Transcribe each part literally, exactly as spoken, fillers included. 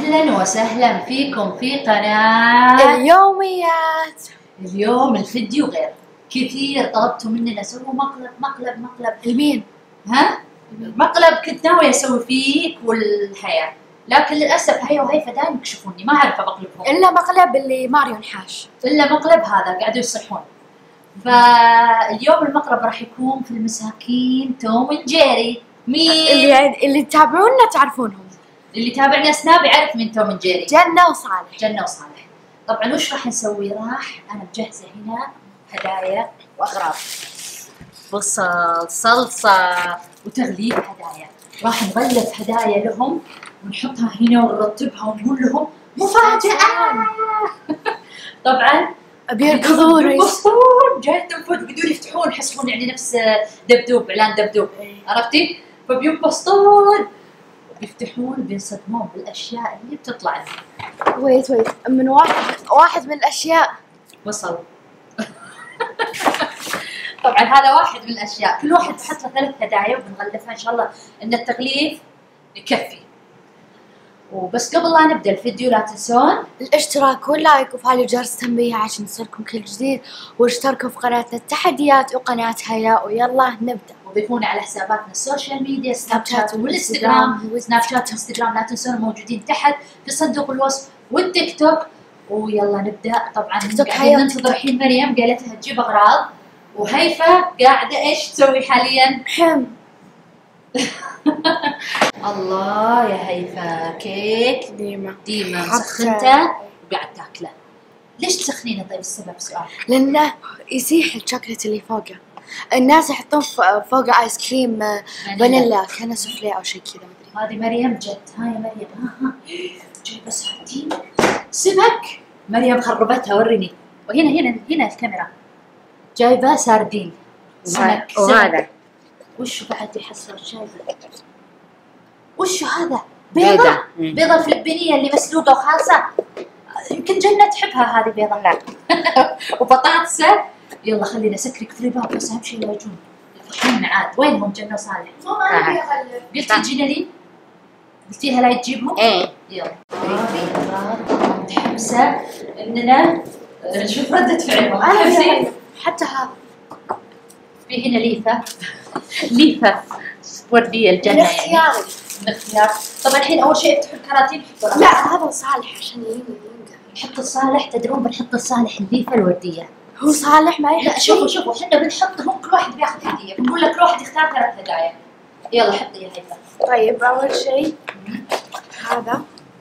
أهلا وسهلا فيكم في قناة اليوميات. اليوم الفيديو غير كثير، طلبتوا مننا سووا مقلب مقلب مقلب. لمين؟ ها؟ مقلب كنت ناوية أسوي فيك والحياة، لكن للأسف هي وهيفا دايما يكشفوني، ما أعرف أقلبهم إلا مقلب اللي ماريو نحاش، إلا مقلب هذا قاعدوا يصيحون. فاليوم المقلب راح يكون في المساكين توم وجيري. مين؟ اللي اللي تتابعونا تعرفونهم. اللي تابعنا سناب يعرف من توم وجيري. جنة وصالح. جنة وصالح. طبعا وش راح نسوي؟ راح انا مجهزه هنا هدايا واغراض، بصل، صلصه وتغليف هدايا. راح نغلف هدايا لهم ونحطها هنا ونرتبها ونقول لهم مفاجأة. طبعا بيركضون يبصون جاي تنفذ بدون يفتحون، يحسبون يعني نفس دبدوب، اعلان دبدوب، عرفتي؟ فبينبسطون بيفتحون بينصدمون بالاشياء اللي بتطلع لهم. ويت ويت من واحد واحد من الاشياء وصل. طبعا هذا واحد من الاشياء، كل واحد بحط له ثلاث هدايا وبنغلفها ان شاء الله ان التغليف يكفي. وبس قبل لا نبدا الفيديو لا تنسون الاشتراك واللايك وفعلوا جرس التنبيه عشان يوصلكم كل جديد، واشتركوا في قناتنا التحديات وقناة هيا، ويلا نبدا. وضيفونا على حساباتنا السوشيال ميديا سناب شات والانستغرام. سناب شات وانستغرام لا تنسون موجودين تحت في صندوق الوصف، والتيك توك. ويلا نبدا. طبعا قاعدين ننتظر الحين مريم، قالت لها تجيب اغراض، وهيفا قاعده ايش تسوي حاليا؟ حم. الله يا هيفا، كيك ديما ديما مسخنته وقاعد تاكله. ليش تسخنينه؟ طيب السبب سؤال. لانه يسيح الشوكليت اللي فوقه. الناس يحطون فوقه ايس كريم فانيلا كان سوفلي او شيء كذا ما ادري. هذه مريم جت. هاي يا مريم، ها ها جايبه سردين سمك. مريم خربتها، وريني. وهنا هنا هنا الكاميرا. جايبه سردين سمك. وهذا وش بعد يحصل؟ شايفه وش هذا؟ بيضة. بيضة الفلبينية اللي مسلوقة وخالصة. يمكن جنة تحبها هذه بيضة. لا. وبطاطسة. يلا خلينا سكري كثري باب، بس أهم شيء لا يجون الحين عاد. وينهم جنة وصالح؟ ماما أنا أبي أغلف. قلتي تجينا لي؟ قلتيها لا تجيبهم؟ إيه. يلا. متحمسة إننا نشوف ردة فعلهم. أنا حتى هذا. في هنا ليفة. ليفة وردية الجنة. اختياري. الاختيار. طبعا الحين اول شيء افتحوا الكراتين حطوا. لا هذا صالح عشان ينقل. نحط الصالح. تدرون بنحط الصالح الليفه الورديه. هو صالح ما يحب. لا شوفوا شوفوا احنا بنحطهم كل واحد بياخذ هديه، بنقول لك كل واحد يختار ثلاث هدايا. يلا حطي يا هيفا. طيب اول شيء هذا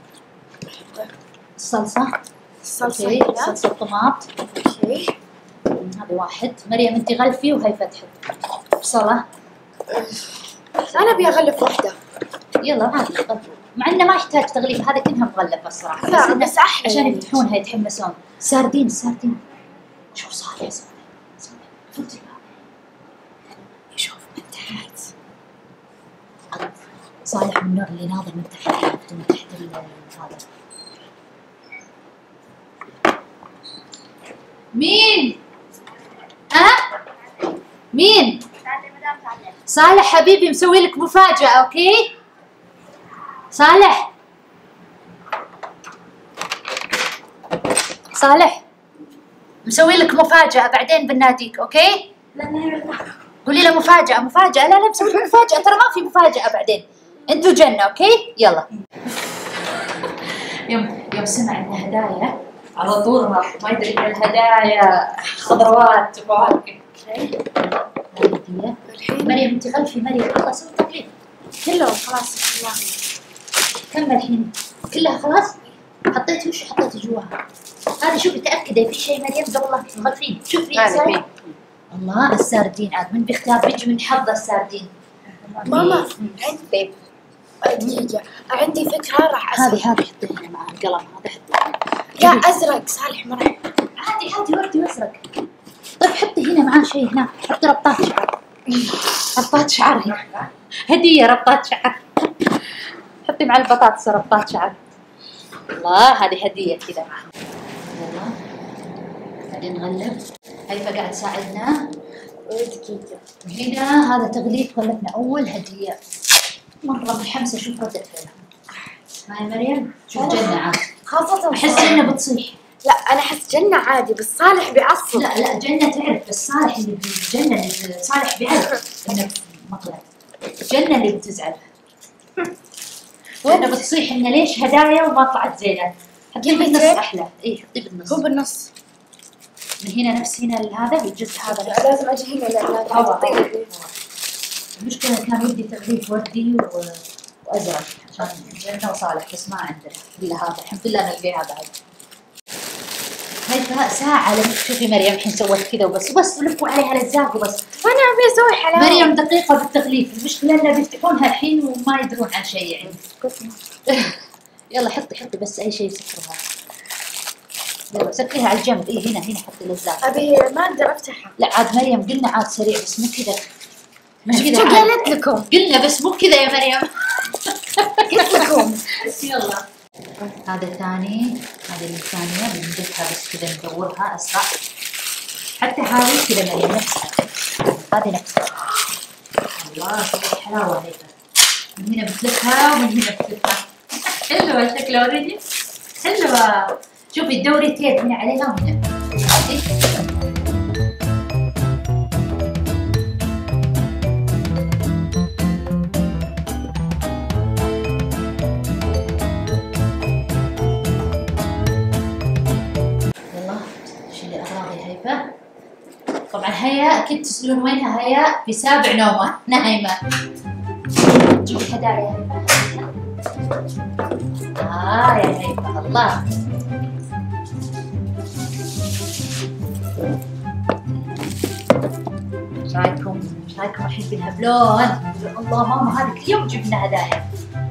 الصلصه. الصلصه. صلصه طماط. شيء هذا واحد. مريم انت غلفي وهيفا تحط. بصله. انا ابي اغلف واحده. يلا عادي غلفوا، مع انه ما يحتاج تغليف، هذا كلها مغلفه الصراحه. لا بس, بس احلى عشان يفتحونها يتحمسون. ساردين ساردين. شوف صالح صالح صالح فوتي يشوف من تحت. صالح من النوع اللي ناظر من تحت، عرفت من تحت هذا. مين؟ ها؟ مين؟ صالح حبيبي مسوي لك مفاجأة. اوكي؟ صالح صالح مسوي لك مفاجأة، بعدين بناديك. اوكي؟ قولي له مفاجأة مفاجأة. لا لا مسوي لك مفاجأة، ترى ما في مفاجأة بعدين. انتوا جنة. اوكي؟ يلا. يوم يوم سمع ان هدايا على طول راح، ما يدري ان الهدايا خضروات وفواكه. مريم انت غلفي. مريم خلاص سوي تقليد كله خلاص. كمل الحين كلها خلاص. حطيتي وش حطيتي جواها؟ هذه شوفي تاكدي في شيء مريم قبل لا تغلفين. شوفي هذا. الله الساردين عاد من بيختار؟ بيجي من حظ الساردين. ماما عندي دقيقة، عندي فكرة راح اسوي. هذه هذه حطيها مع القلم هذا. حطي. لا ازرق. صالح ما راح. عادي عادي وردي وازرق. طيب حطي هنا معاه شيء هنا. حطي ربطات شعر. ربطات شعر هنا. هدية ربطات شعر. حطي مع البطاطس ربطات شعر. الله هذه هدية كذا. يلا بعدين نغلف. هيفا قاعد تساعدنا. دقيقة. هنا هذا تغليف غلفنا أول هدية. مرة متحمسة أشوف ردة فعلهم. هاي مريم شوف جنة عاد. خاصة احس جنة بتصيح. لا انا احس جنة عادي بس صالح بيعصب. لا لا جنة تعرف بس صالح اللي جنة اللي صالح بيعرف انك ما طلعت. جنة اللي بتزعل. جنة بتصيح انه ليش هدايا وما طلعت زينة. حطيه بالنص احلى. اي حطيه بالنص. هو بالنص. من هنا نفس هنا هذا الجزء هذا لا لازم اجي هنا لان هوا. المشكلة كان ودي تغليف وردي و... وازرق عشان جنة وصالح بس ما عندنا الا هذا. الحمد لله نلقيها بعد. هاي ساعة لما تشوفي مريم الحين سوت كذا وبس وبس لفوا عليها لزاق وبس. وانا ابي اسوي حلاوة. مريم دقيقة بالتغليف، المشكلة انها بيفتحونها الحين وما يدرون عن شيء يعني. يلا حطي حطي بس اي شيء سكرها. يلا سكريها على الجنب. اي هنا هنا حطي لزاق. ابي ما اقدر افتحها. لا عاد مريم قلنا عاد سريع بس مو كذا. مش كذا. شو قالت لكم؟ قلنا بس مو كذا يا مريم. قلت لكم. يلا. هذا ثاني، هذه الثانية بنجيبها بس كذا ندورها أسرع. حتى هذه كذا مريم نفسها. هذه نفسها. الله شوف الحلاوة هيك. من هنا بتلفها ومن هنا بتلفها. حلوة شكلها اوريدي. حلوة. شوفي تدوري تيب هنا عليها وهنا. طبعا هيا اكيد تسألون وينها هيا في سابع نومه نايمه. جيبي هدايا. اه يا هيفا الله. ايش رايكم؟ ايش رايكم الحين بالهبلون؟ الله ماما هذه كل يوم تجيب لنا هدايا.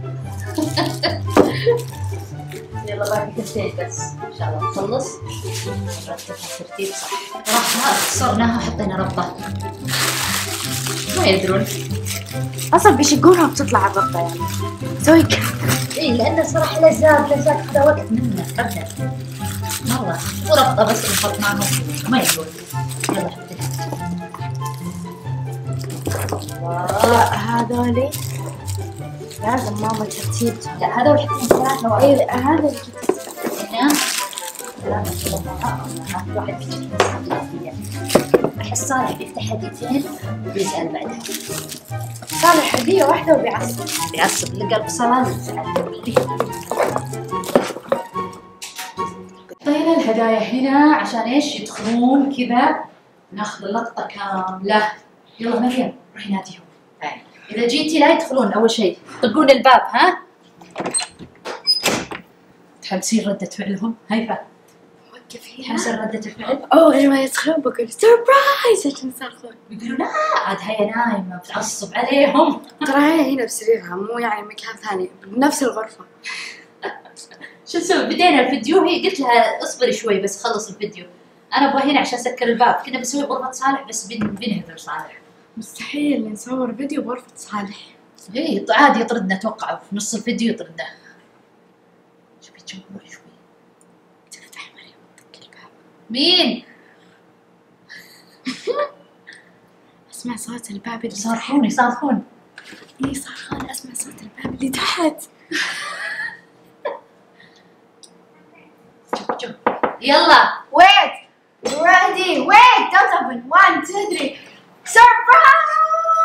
يلا باقي كلتين بس ان شاء الله نخلص نرتبها ترتيب صح. راح قصرناها وحطينا ربطة. ما يدرون اصلا بيشقونها بتطلع الربطة يعني. سوي كذا. اي لانه صراحة لزاق لزاق هذا وقت منا ابدا. مرة مو ربطة بس نحط معهم ما يدرون. يلا حطيها. لا هذولي لازم ماما ترتيبها. لا هذول حطيهم ثلاثة واحد. اي هذا اللي كنت هنا ثلاثة كذا واحد بيجي ثلاثية. أحس صالح بيفتح هديتين وبيزعل بعدها. صالح هدية واحدة وبيعصب. بيعصب لقى البصلة يزعل. حطينا الهدايا هنا عشان ايش يدخلون كذا ناخذ اللقطة كاملة. يلا مريم روحي ناديهم. إذا جيتي لا يدخلون أول شيء طقون الباب ها؟ تحمسين ردة فعلهم؟ هيفا وقف هنا. تحمسين ردة الفعل؟ أوه لما يدخلون بقول سربرايز عشان يصرخون. يقولون لا عاد هي نايمة بتعصب عليهم. ترى هي هنا بسريرها مو يعني مكان ثاني بنفس الغرفة. شو نسوي؟ بدينا الفيديو هي قلت لها اصبري شوي بس خلص الفيديو. أنا أبغى هنا عشان أسكر الباب. كنا بنسوي غرفة صالح بس بن بنهدر صالح. مستحيل نصور فيديو بغرفة صالح. اي عادي يطردنا اتوقع في نص الفيديو يطردنا. شوفي تجمعوا شوي. تفتح مريم وتطق الباب. مين؟ اسمع صوت الباب اللي يصرخون يصرخون. اي صرخون اسمع صوت الباب اللي تحت. شوف شوف. يلا. Wait. Ready. Wait. Don't open. One, two, three. Surprise!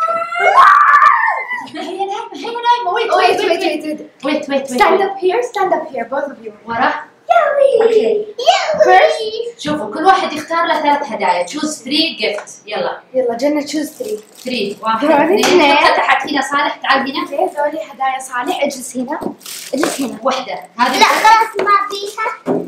هي نايمة هي نايمة. ويت Wait, wait, wait, wait. ويت ويت Stand up here. Stand up here. Both of you. ورا. Yummy. First. شوفوا كل واحد يختار له ثلاث هدايا. choose three gift. يلا. يلا جنة choose three. three. واحد ثواني، اثنين. اثنين. حط تحت هنا صالح تعال هنا. اوكي ذولي هدايا صالح. اجلس هنا. اجلس هنا. واحدة. هذه. لا خلاص ما بيها.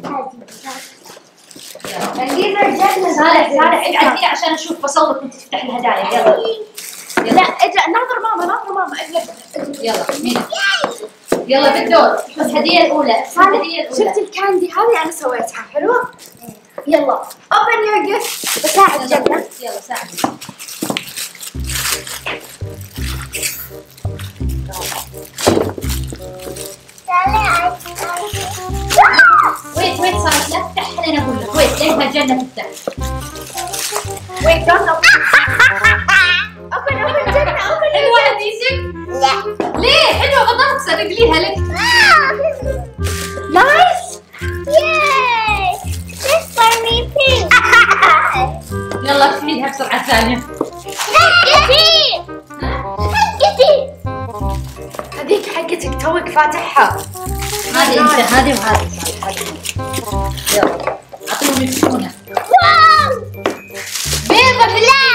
يلا. نجيب جنة. صالح صالح اقعد هنا عشان اشوف بصورك وانت تفتح الهدايا. يلا. لا اجل ناظر ماما ناظر ماما اجلس. يلا هنا. يلا بالدور. الهدية الأولى. الهدية الأولى. شفتي الكاندي هذه انا سويتها حلوة. يلا open your gift. بساعد جنة. يلا ساعدني. ويت ويت صالح لا تفتح لين اقول لك. ويت لين الجنة تفتح. Wait don't open. open open جنة open. الواحد يسك. لا ليه؟ حلوة بطاطسة نقليها لك. الثانية. حقتي حقتي هذيك حقتك توك فاتحها. هذه انت، هذه وهذه. يلا اعطيهم يفتحونها. واو بيضة بالله.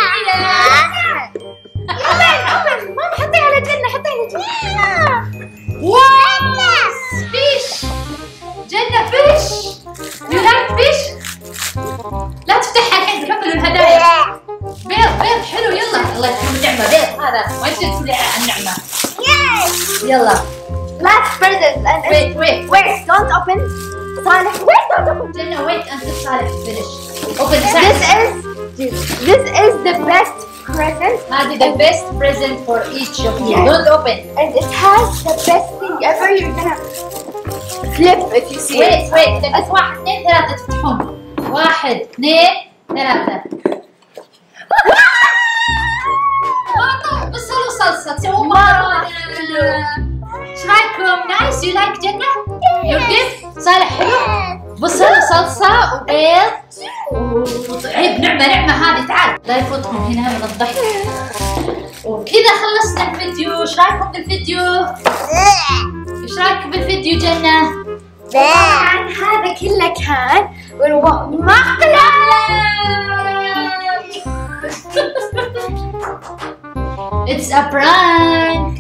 أمل ماما حطي على جنة، حطي على جنة. واو فيش جنة، فيش. يو لايك فيش؟ لا تفتحها الحين، كملوا الهدايا. بيض بيض حلو. يلا الله يكون نعمة. بيض هذا ما يصير تقولي عن نعمة. يلا Last present and wait wait wait, don't open. صالح wait, don't open. جنة wait until صالح finish. open This صالح. is this is the best present هذه the best present for each of you. Yes. Don't open. and it has the best thing ever. You're gonna flip if you see it. wait wait بس واحد اثنين ثلاثة تفتحون. واحد اثنين ثلاثة. بصل وصلصة تسوون مرة. ايش رايكم؟ نايس. يو لايك جنة؟ يور جيفت؟ صالح حلو؟ بصل وصلصة وبيض وعيب. نعمة نعمة هذه. تعال لا يفوتكم هنا من الضحك. وكذا خلصنا الفيديو. ايش رايكم بالفيديو؟ ايش رايكم بالفيديو جنة؟ طبعا هذا كله كان والمقلب. It's a prank.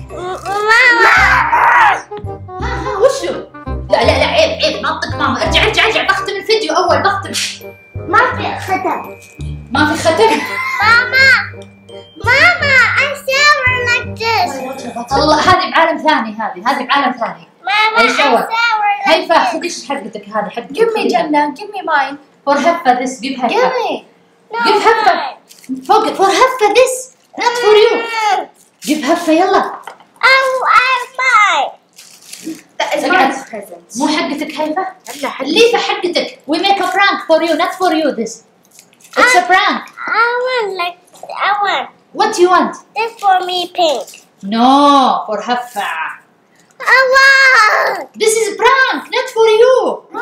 ها ها وشو؟ لا لا لا عيب عيب. منطق ماما. ارجع ارجع ارجع. بختم الفيديو اول. بختم. ما في ختم. ما في ختم. ماما ماما I shower like this. الله هذه بعالم ثاني. هذه هذه بعالم ثاني. ماما أي I شاور. shower like هيفا this. خذيش حقتك هذه حقتك. Give me جنة. Give me mine. For Haifa this. Give Haifa. Give me. No, Give Haifa. فوق. For Haifa this. Not for you. Give Haifa يلا. Oh, I mine. That is Okay. my present. مو حقتك هيفا؟ هلا حلي. الليفة حقتك. We make a prank for you, not for you this. It's a prank. I want like I want What do you want? this for me pink. No, for Haifa. I want. This is prank, not for you.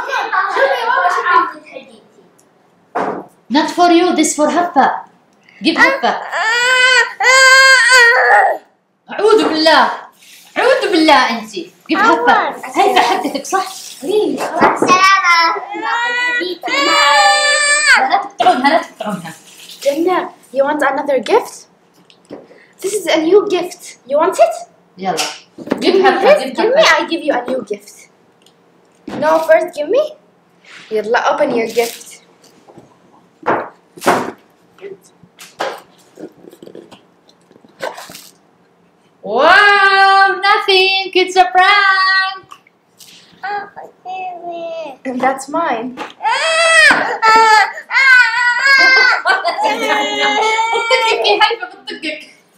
Not for you, this for Haifa. Give Haifa. أعوذ بالله. أعوذ بالله أنت. Give Haifa. هيفا حقتك صح؟ السلامة. لا تقطعونها لا تقطعونها. جنة, you want another gift? This is a new gift. You want it? يلا. Give Give me Haifa. this. Give Give me. Haifa. I give you a new gift. No, first give me. يلا open your gift. Wow, nothing. It's a prank. And that's mine. بطقك يا هيفا بطقك.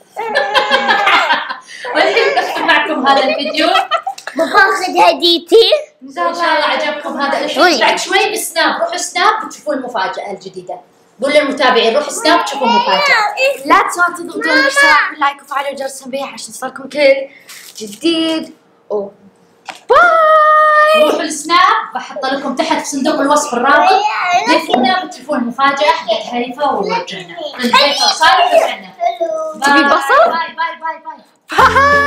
والحين نختم معكم هذا الفيديو. باخذ هديتي. ان شاء الله عجبكم هذا الفيديو. بعد شوي بالسناب. روحوا سناب وتشوفوا المفاجأة الجديدة. قول للمتابعين روحوا سناب تشوفوا المفاجأة. لا تنسوا تضغطون الاشتراك واللايك وفعلوا جرس التنبيه عشان يوصلكم كل جديد. و باي. روحوا السناب بحط لكم تحت في صندوق الوصف الرابط. ضيفونا بتشوفون المفاجأة حقت هيفا وجنة. هيفا وصالح وجنة. تبي بصل؟ باي باي باي باي. باي.